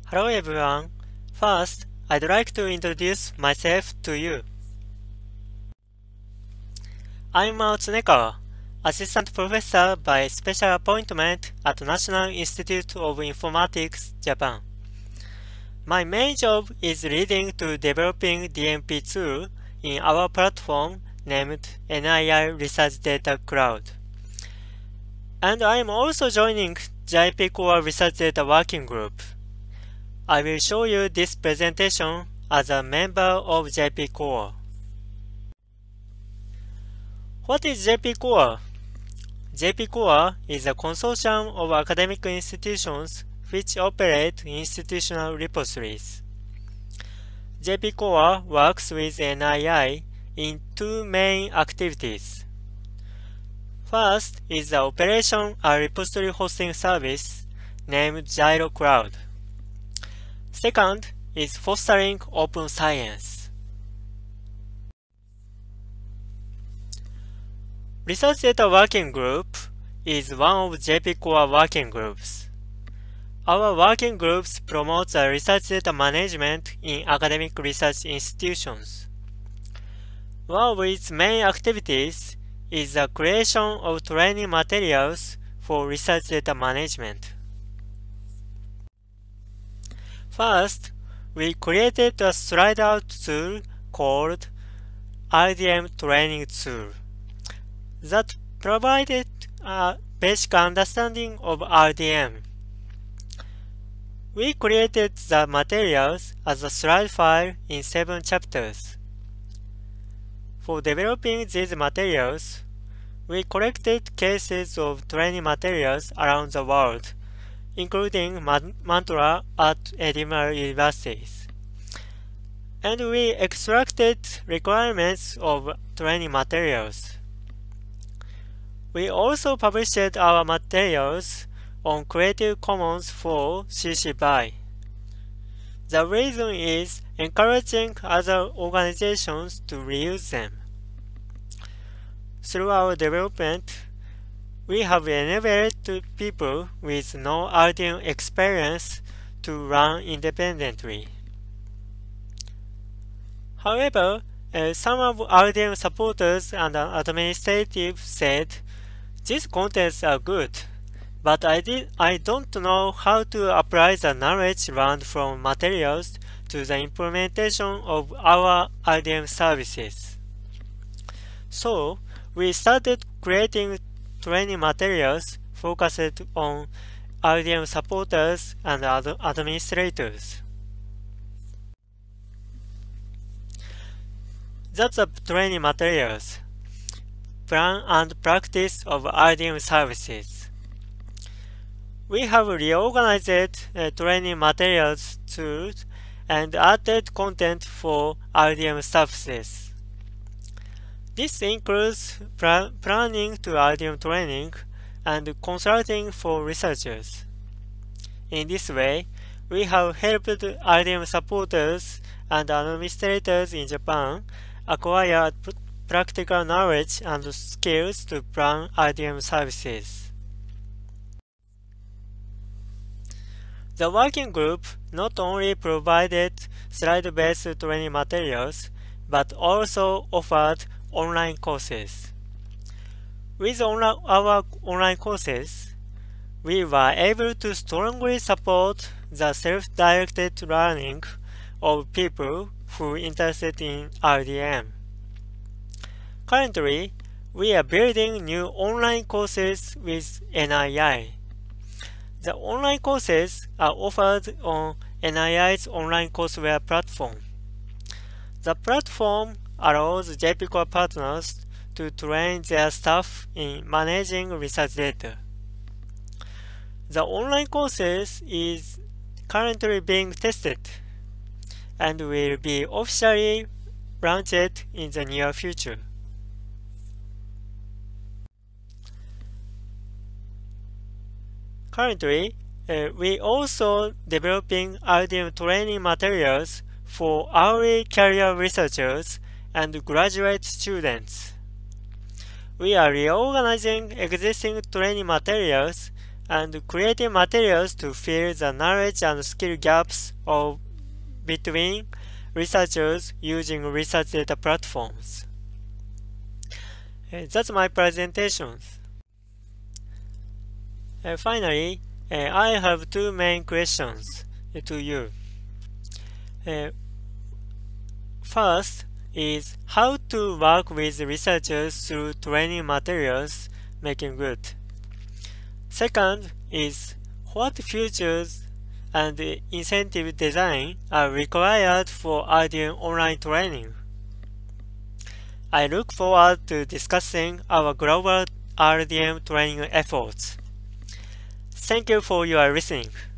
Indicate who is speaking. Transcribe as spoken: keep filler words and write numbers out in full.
Speaker 1: Hello everyone. First, I'd like to introduce myself to you. I'm Mao Tsunekawa, Assistant Professor by Special Appointment at National Institute of Informatics, Japan. My main job is leading to developing D M P tool in our platform named N I I Research Data Cloud. And I am also joining J I P Core Research Data Working Group. I will show you this presentation as a member of J P Core. What is J P Core? J P Core is a consortium of academic institutions which operate institutional repositories. J P Core works with N I I in two main activities. First is the operation a repository hosting service named Gyro Cloud. Second is fostering open science. Research Data Working Group is one of J P Core working groups. Our working groups promote the research data management in academic research institutions. One of its main activities is the creation of training materials for research data management. First, we created a slide-out tool called R D M Training Tool that provided a basic understanding of R D M. We created the materials as a slide file in seven chapters. For developing these materials, we collected cases of training materials around the world, including Mantra at Edinburgh universities. And we extracted requirements of training materials. We also published our materials on Creative Commons for C C B Y. The reason is encouraging other organizations to reuse them. Through our development, we have enabled people with no R D M experience to run independently. However, uh, some of R D M supporters and administrators said, "These contents are good, but I, did, I don't know how to apply the knowledge learned from materials to the implementation of our R D M services." So, we started creating training materials focused on R D M supporters and ad administrators. That's the training materials. Plan and practice of R D M services. We have reorganized uh, training materials tools and added content for R D M services. This includes pl planning to R D M training and consulting for researchers. In this way, we have helped R D M supporters and administrators in Japan acquire pr practical knowledge and skills to plan R D M services. The working group not only provided slide-based training materials, but also offered online courses. With online, our online courses, we were able to strongly support the self-directed learning of people who are interested in R D M. Currently, we are building new online courses with N I I. The online courses are offered on N I I's online courseware platform. The platform allows J P Core partners to train their staff in managing research data. The online courses is currently being tested and will be officially launched in the near future. Currently, uh, we also developing R D M training materials for early career researchers and graduate students. We are reorganizing existing training materials and creating materials to fill the knowledge and skill gaps of between researchers using research data platforms. Uh, that's my presentation. Uh, finally, uh, I have two main questions uh, to you. Uh, first is how to work with researchers through training materials making good. Second is what features and incentive design are required for R D M online training. I look forward to discussing our global R D M training efforts. Thank you for your listening.